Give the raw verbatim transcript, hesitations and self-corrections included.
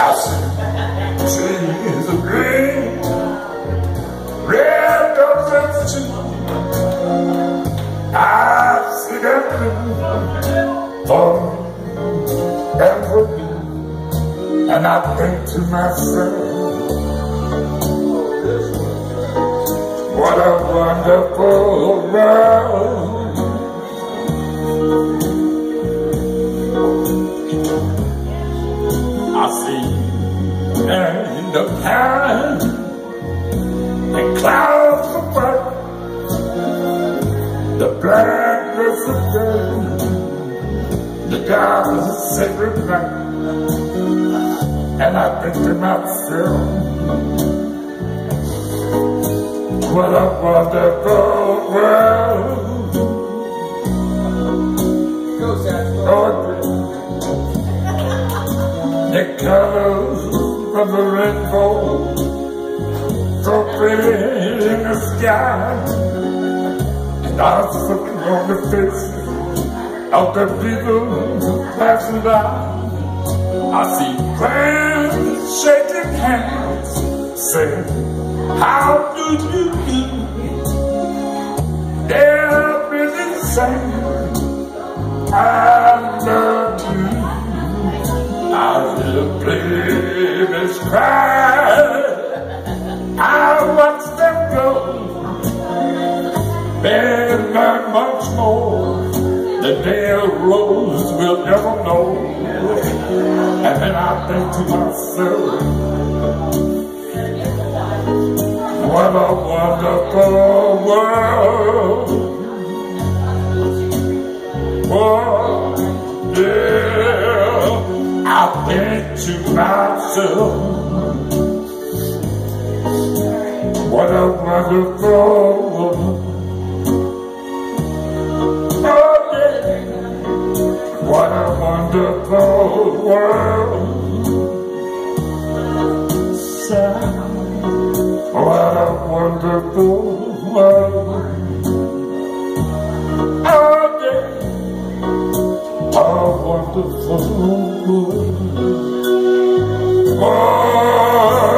see trees of green, red roses too. I see them blue for and for me, and I think to myself, what a wonderful world. I see and the pine and clouds of white, the black dress of day, the God's sacred night, and I think to myself, what a wonderful world. Oh, the colors of the rainbow, so pretty in the sky, and I was looking on the faces of the people passing by. I see friends shaking hands, saying, how do you do? They're really saying, I love you. I hear babies cry, I watch them grow. They learn much more than their rose will ever know. And then I think to myself, what a wonderful world. Oh, yeah. I think to myself, what a wonderful world. Oh yeah, what a wonderful world. What a wonderful world. Oh yeah, a wonderful world. Oh,